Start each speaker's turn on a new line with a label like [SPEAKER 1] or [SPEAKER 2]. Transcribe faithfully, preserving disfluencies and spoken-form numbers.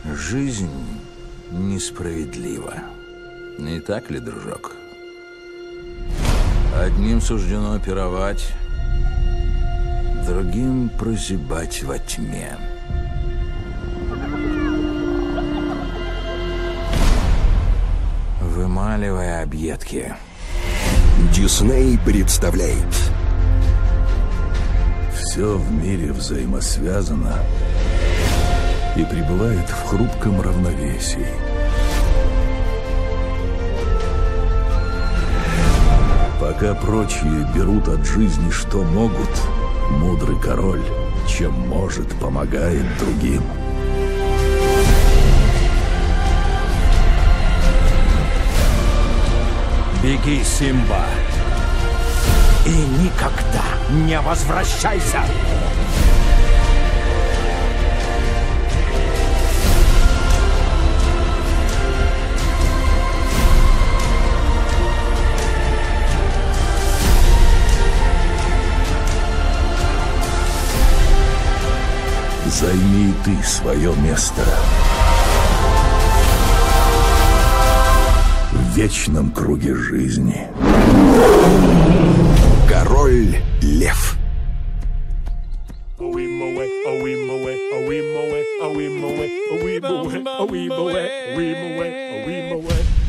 [SPEAKER 1] Жизнь несправедлива. Не так ли, дружок? Одним суждено пировать, другим прозябать во тьме. Вымаливая объедки.
[SPEAKER 2] Дисней представляет.
[SPEAKER 3] Все в мире взаимосвязано и пребывает в хрупком равновесии. Пока прочие берут от жизни, что могут, мудрый король, чем может, помогает другим.
[SPEAKER 4] Беги, Симба, и никогда не возвращайся!
[SPEAKER 3] Займи ты свое место в вечном круге жизни.
[SPEAKER 2] Король Лев.
[SPEAKER 5] Ой,